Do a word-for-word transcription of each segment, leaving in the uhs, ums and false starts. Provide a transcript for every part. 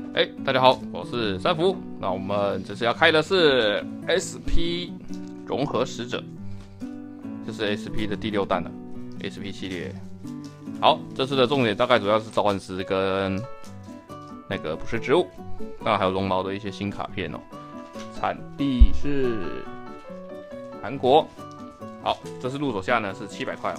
哎，大家好，我是三福。那我们这次要开的是 S P 融合使者，这是 S P 的第六弹了 ，S P 系列。好，这次的重点大概主要是召唤师跟那个捕食植物，当然还有绒毛的一些新卡片哦。产地是韩国。好，这次入手价呢是七百块哦，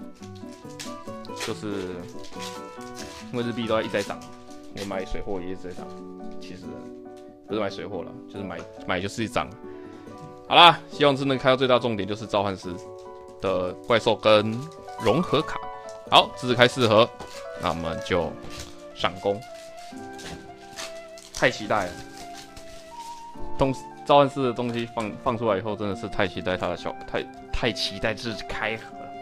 就是因为日币都在一直在涨。我买水货也一直在涨，其实不是买水货了，就是买买就是涨。好啦，希望是能开到最大重点，就是召唤师的怪兽跟融合卡。好，这次开四盒，那我们就上攻。太期待了，东召唤师的东西放放出来以后，真的是太期待它的效，太太期待这次开盒了，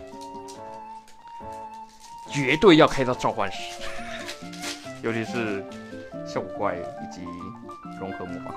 绝对要开到召唤师。尤其是效果怪以及融合魔法，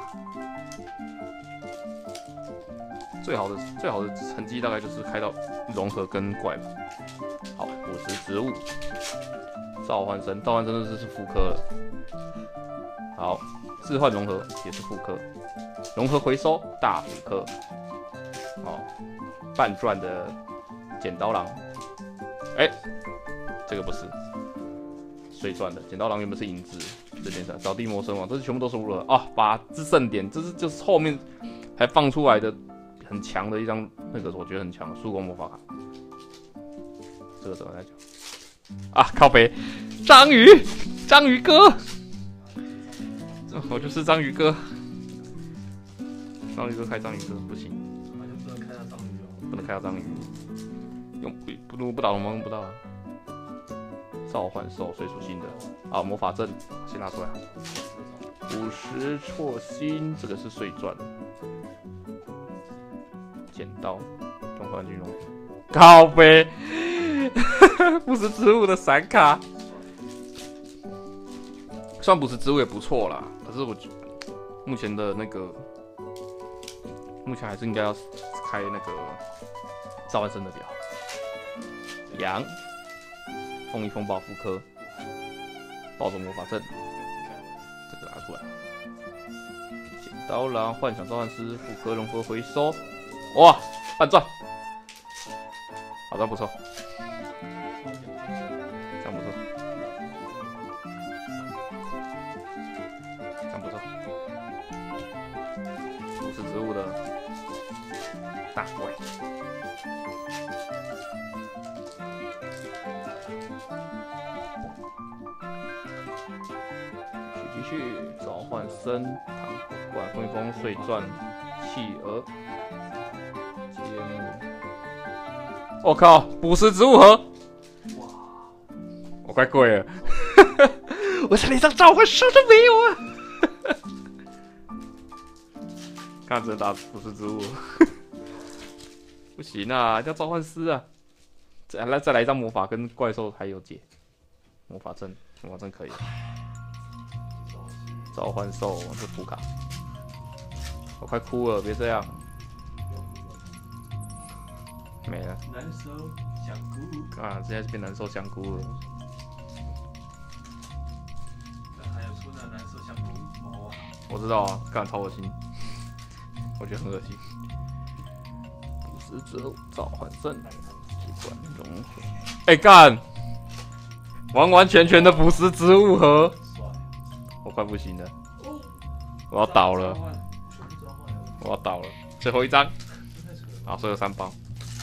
最好的最好的成绩大概就是开到融合跟怪吧。好，捕食植物，召唤神，召唤真的是是副科了。好，置换融合也是副科，融合回收大副科。好，半转的剪刀狼，哎、欸，这个不是。碎钻的剪刀狼原本是银质，这点上扫地魔神王，这是全部都收了啊！把制胜点，这是就是后面还放出来的很强的一张，那个我觉得很强的速攻魔法卡。这个怎么来讲啊？靠北，章鱼，章鱼哥，我就是章鱼哥，章鱼哥开章鱼哥不行， 不能开到章鱼哦， 不能开到章鱼，用不不不打龙猫用不到啊。召唤兽水属性的啊，魔法阵先拿出来。五十错星，这个是碎钻。剪刀，中环军龙，靠背，捕食植物的闪卡，算捕食植物也不错啦。可是我目前的那个，目前还是应该要开那个召唤生的表。羊。风翼风暴复刻，暴走魔法阵，这个拿出来。剪刀狼幻想召唤师复刻融合回收，哇，半钻，好的不错，这样不错，这样不错。捕食植物的大怪。继续召唤生糖果罐、风风碎钻、企鹅、节目。我靠！捕食植物盒，哇！我快跪了，我才连张召唤兽都没有啊！看着打捕食植物，不行啊，要召唤师啊！再来再来一张魔法跟怪兽还有解，魔法阵，魔法阵可以。召唤兽是副卡，我快哭了，别这样，没了。 难受香菇啊，现在变难受香菇了。 还有出那难受香菇毛啊！ 我知道啊，干超恶心，我觉得很恶心。捕食植物召唤阵，机关融合。哎、欸、干，完完全全的捕食植物盒。我快不行了，我要倒了，我要倒了，最后一张，好，所有三包。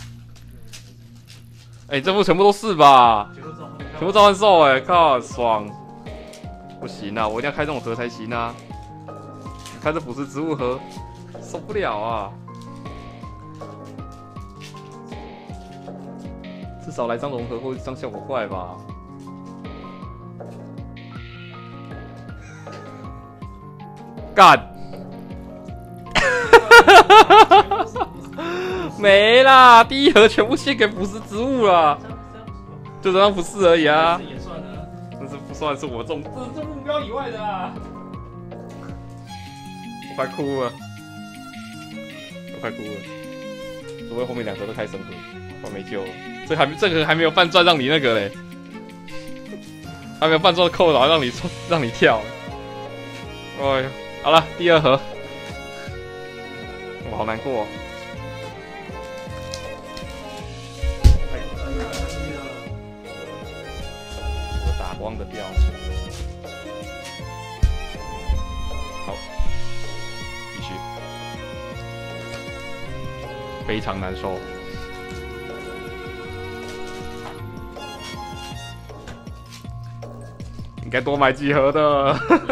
哎、欸，这部全部都是吧？全部召唤兽哎，靠，爽！不行啊，我一定要开这种盒才行啊！开这捕食植物盒，受不了啊！至少来张融合或一张效果怪吧。干，没啦！第一盒全部献给捕食植物啦，就这张不是而已啊。 也算啊， 这是不算是我中，这是目标以外的啦。我快哭了，我快哭了，除非后面两盒都开神盒，我没救了。这还这个还没有半转让你那个嘞，还没有半转扣倒让你让你跳。 哎呀，好了，第二盒，我好难过、哦。我打光的掉。好，继续，非常难受。应该多买几盒的。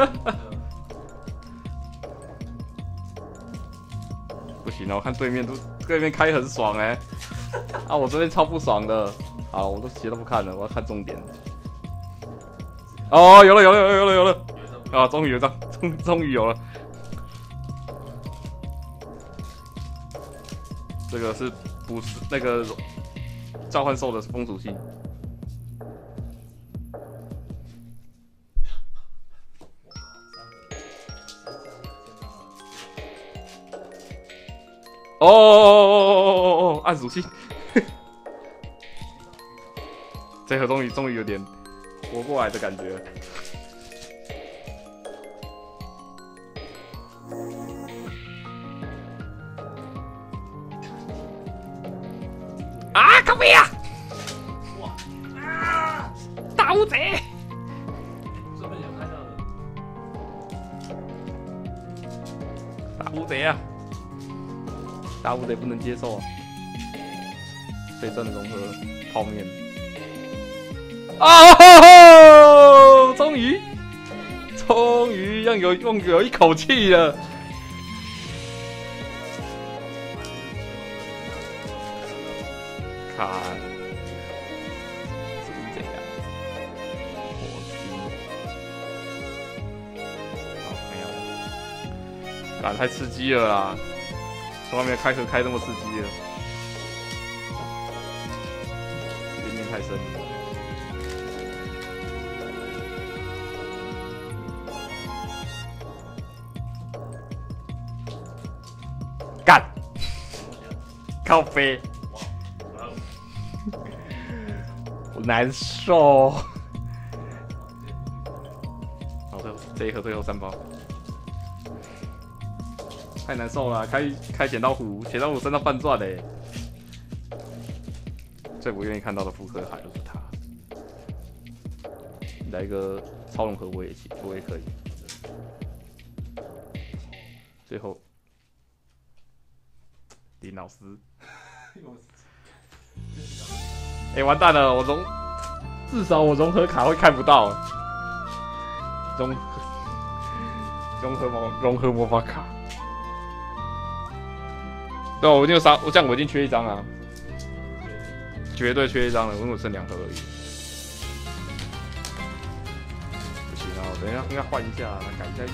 不行哦，我看对面都对面开很爽哎、欸，啊，我这边超不爽的。好，我都鞋都不看了，我要看重点。哦，有了有了有了有了有了，啊，终于有张，终终于有了。这个是不是那个召唤兽的风属性？哦哦哦哦哦！暗属性，这盒终于终于有点活过来的感觉。啊！靠背啊！哇！啊！大乌贼！ 这边有看到的。 大乌贼啊！大乌贼不能接受啊！非正融合泡面。哦！终于，终于让有用有一口气了。看，是这样。火鸡。好，没有。干，太刺激了啦！从来没有开盒开那么刺激了，悬念太深了。干，靠背，我难受。好，这这一盒最后三包。太难受了，开开剪刀虎，剪刀虎升到半钻嘞。最不愿意看到的复刻卡就是它。来一个超融合我也行，我也可以。最后，林老师，哎、欸，完蛋了，我融，至少我融合卡会看不到。融融合魔融合魔法卡。对，我已经有三，我这样我已经缺一张啊，绝对缺一张了，因为我剩两盒而已。不行啊，我等一下应该换一下，来改一下运。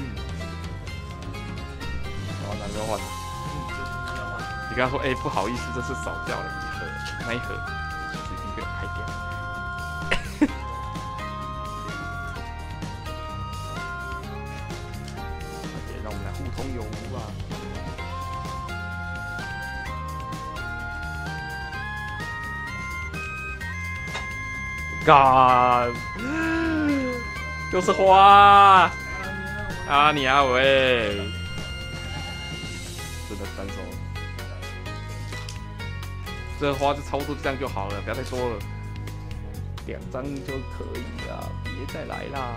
好，哪个换？你跟他说，哎、欸，不好意思，这是少掉了一盒，那一盒其实已经被我开掉了。OK， 让我们来互通有无啊。God， 又是花啊你啊喂，真的单手，这花就操作这样就好了，不要再多了，两张就可以了，别再来啦！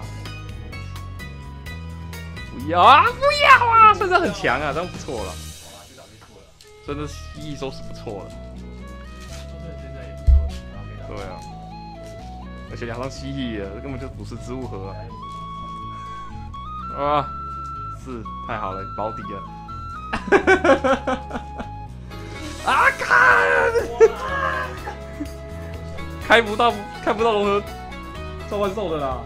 不要啊不要啊，真的很强啊，这样不错了，真的蜥蜴都是不错了，对啊。而且两张蜥蜴了，根本就不是植物盒啊！啊，是太好了，保底了！啊，看，开不到，开不到融合召唤兽的啦！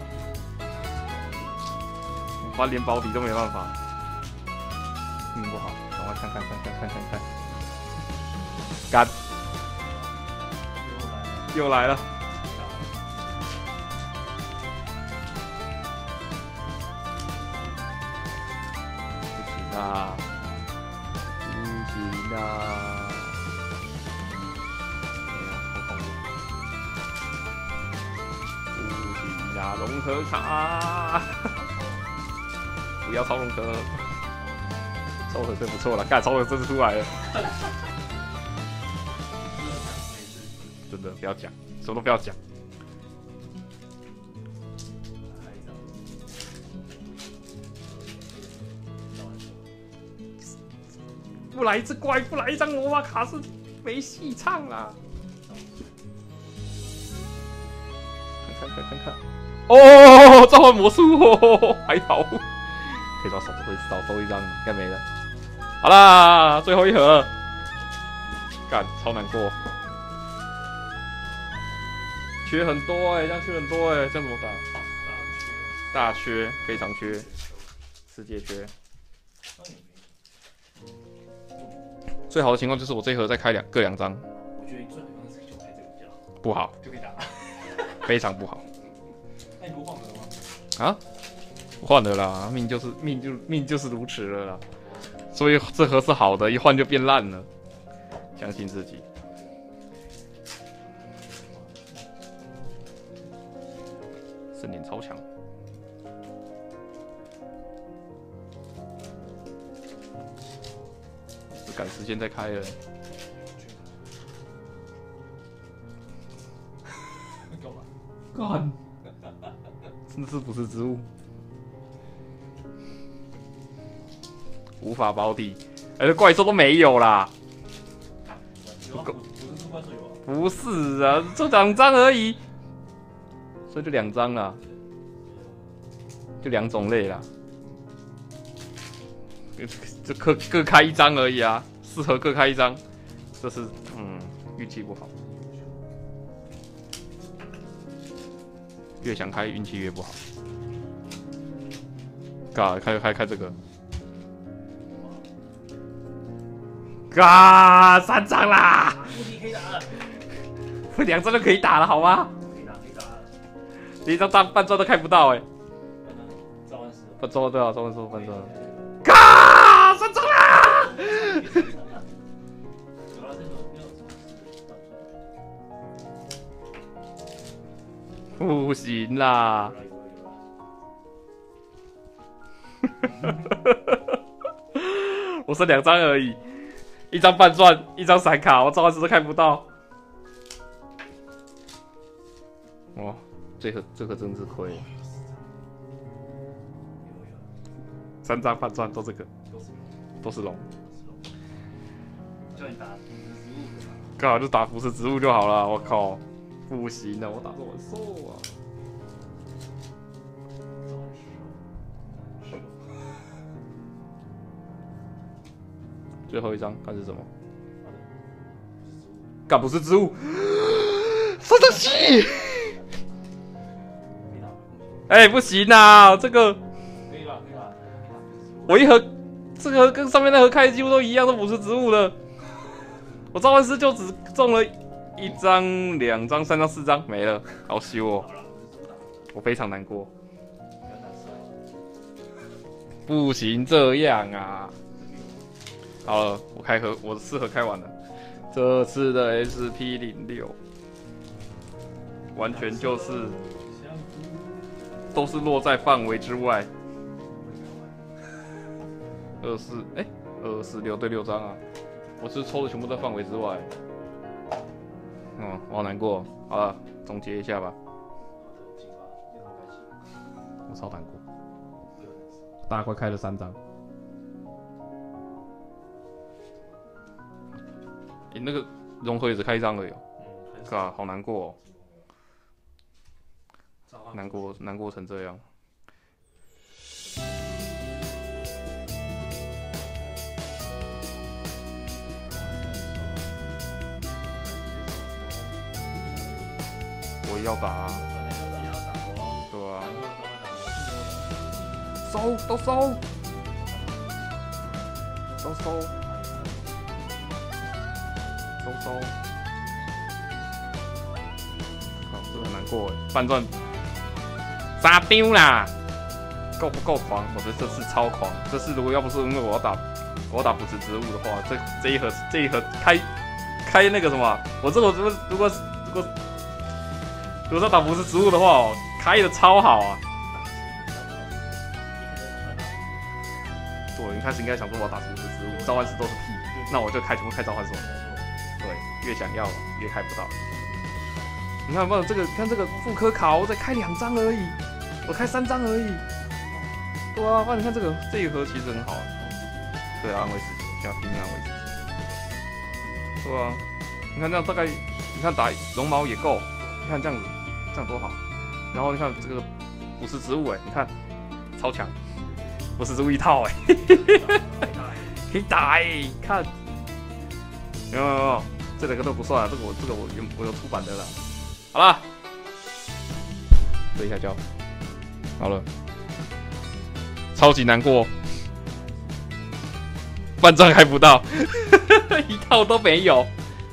我把连保底都没办法，运不好，赶快看看看看看看看，干，又来了。啊！不行啊！不行啊！融合卡！不不要超龙科，超龙科不错了，干超龙真是出来了，真的不要讲，什么都不要讲。不来一只怪，不来一张罗马卡是没戏唱啦。看看看看看，哦，召唤魔术，哦，还好，可以少少会少收一张，应该没了。好啦，最后一盒，干超难过，缺很多哎、欸，这样缺很多哎、欸，这样怎么打？大缺，非常缺，世界缺。最好的情况就是我这一盒再开两各两张。 我觉得最好的方式就开这个比较好， 不好， 就可以打。 非常不好。 那你不换了吗？ 啊，换了啦，命就是命就命就是如此了啦。所以这盒是好的，一换就变烂了。相信自己。盛典超强。赶时间再开了。 干嘛？ 干！真的是不是植物，无法保底，哎、欸，怪兽都没有啦。 不够，不是出怪兽有啊？ 不是啊，就两张而已，所以就两张啦，就两种类啦。就各各开一张而已啊，适合各开一张，这是嗯运气不好，越想开运气越不好。嘎，开开开这个，嘎三张啦， 无敌可以打了， 两张就可以打了好吗？ 可以打可以打了， 连一张大半砖都开不到哎、欸， 召唤师， 半砖对啊，召唤师半砖。嘎！三张啦！不行啦！我剩两张而已，一张半钻，一张闪卡，我召唤师都看不到。哦，这个这个真是亏。三张半钻都这个，都是龙。 叫你打腐蚀植物， 刚好就打腐蚀植物就好了。我靠，不行啊，我打这么瘦啊！最后一张看是什么？干不是植物，生得气！哎、欸，不行啊，这个。 可以了，可以了。 我一盒，这个跟上面那盒开的几乎都一样，都不是植物的。我召唤师就只中了一张、两张、三张、四张，没了，好羞哦！我非常难过。不行这样啊！好了，我开盒，我的四盒开完了。这次的 S P 零六，完全就是都是落在范围之外。二四哎，二四六对六张啊！我是抽的全部在范围之外。嗯，我好难过。好了，总结一下吧。我超难过。大概开了三张。你、欸、那个融合也只开一张而已、喔。嗯，啊，好难过哦、喔。难过，难过成这样。我也要打啊，对啊，收都收，都收，都收，靠，这很难过哎，半钻傻丢啦，够不够狂？我觉得这次超狂，这次如果要不是因为我要打我要打腐蚀植物的话，这这一盒这一盒开开那个什么，我这我如果如果如果。如果要打腐蚀植物的话哦，开的超好啊！ 错了，一开始应该想说我要打十五植物，召唤师都是屁，那我就开全部开召唤兽。对，越想要越开不到。你看有没有这个？看这个副科卡，我才开两张而已，我开三张而已。对啊，不然你看这个这一盒其实很好。对啊，安慰自己，要拼命安慰自己。对啊，你看这样大概，你看打绒毛也够，你看这样子，这样多好。然后你看这个捕食植物，哎，你看超强，捕食植物一套，哎，可以打哎，看，有没有？有没有这两个都不算啊，这个我这个我有我有出版的啦。好啦，对一下胶，好了，超级难过，半张还不到，一套都没有。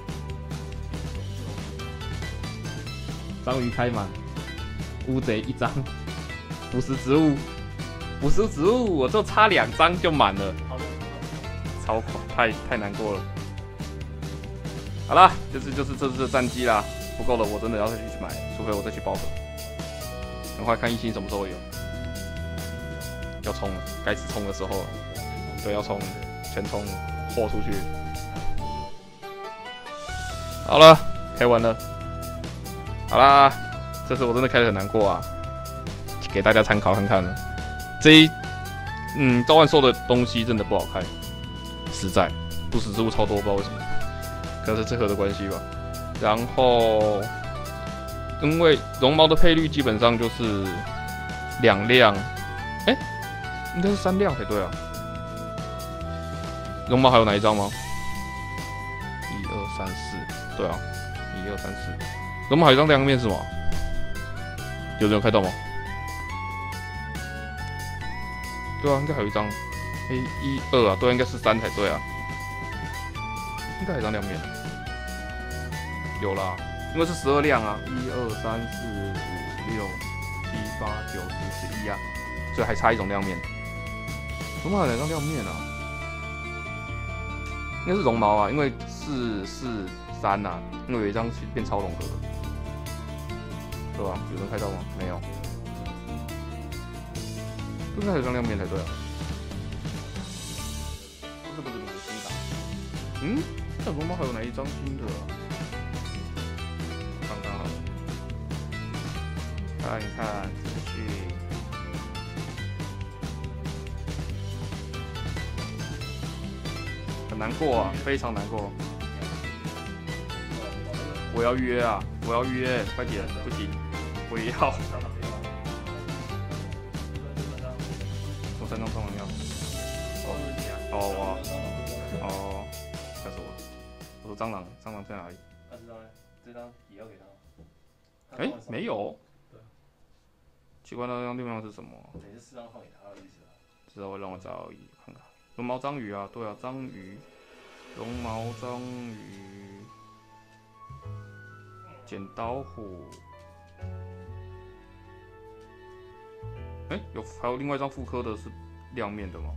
章鱼开满，乌贼一张，捕食植物，捕食植物我就差两张就满了，超太太难过了。好啦，就是就是这次的战绩啦。不够了，我真的要再去买，除非我再去包盒。很快看一星什么时候有，要冲了，该是冲的时候了。对，要冲，全冲，豁出去。好了，开完了。好啦，这次我真的开得很难过啊，给大家参考看看了。这一，嗯，召唤兽的东西真的不好开，实在，不死之物超多，不知道为什么，可能是这盒的关系吧。然后，因为绒毛的配率基本上就是两辆，哎、欸，应该是三辆才对啊。绒毛还有哪一张吗？一二三四，对啊，一二三四。绒毛还有一张亮面是吗？有人有开到吗？对啊，应该还有一张。哎、欸，一二啊，对，应该是三才对啊。应该还有一张亮面。有啦，因为是十二辆啊，一二三四五六七八九十十一啊，所以还差一种亮面。绒毛有哪张亮面啊？应该是绒毛啊，因为四四三啊，因为有一张变超龙格，对吧？有人开到吗？没有，应该还有张亮面才对啊。不是不是不是新打，嗯，那绒毛还有哪一张新的、啊？看看资讯，很难过啊，非常难过。我要预约啊，我要预约，快点，不行，我也要。我三张蟑螂药。哦哦哦，吓死我了！我说蟑螂，蟑螂在哪里？ 啊，这张呢？这张也要给他。 哎、欸，没有。奇怪，那张地方是什么？ 你是四张放给他的意思啊？ 知道会让我找看看。绒毛章鱼啊，对啊，章鱼，绒毛章鱼，剪刀虎。哎、欸，有还有另外一张复刻的是亮面的吗？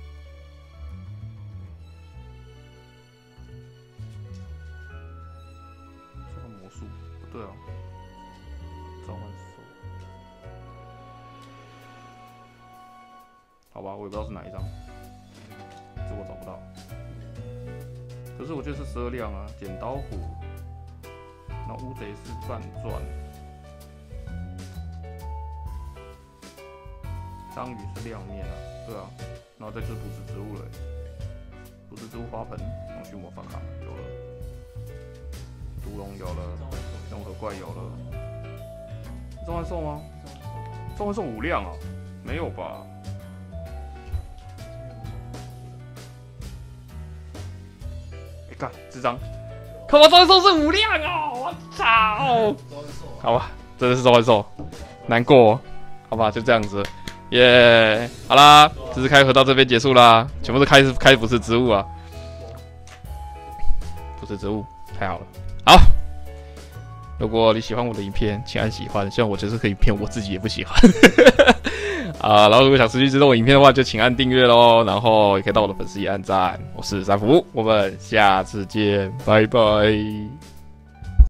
召唤魔术，不对啊，召唤兽。好吧，我也不知道是哪一张，这我找不到。可是我觉得是十二亮啊，剪刀虎，那乌贼是半转，章鱼是亮面啊，对啊，然后再就是捕食植物了，捕食植物花盆，龙须魔法卡有了，毒龙有了，融合怪有了，召唤兽吗？召唤兽五亮啊？没有吧？干这张，可我召唤兽是五亮哦！我操！好吧，真的是召唤兽，难过、哦。好吧，就这样子，耶、yeah ！好啦，这次开盒到这边结束啦，全部都开开捕食植物啊，捕食植物太好了。好，如果你喜欢我的影片，请按喜欢。虽然我觉得这个影片我自己也不喜欢。啊，然后如果想持续追踪我影片的话，就请按订阅喽，然后也可以到我的粉丝页按赞。我是三福，我们下次见，拜拜。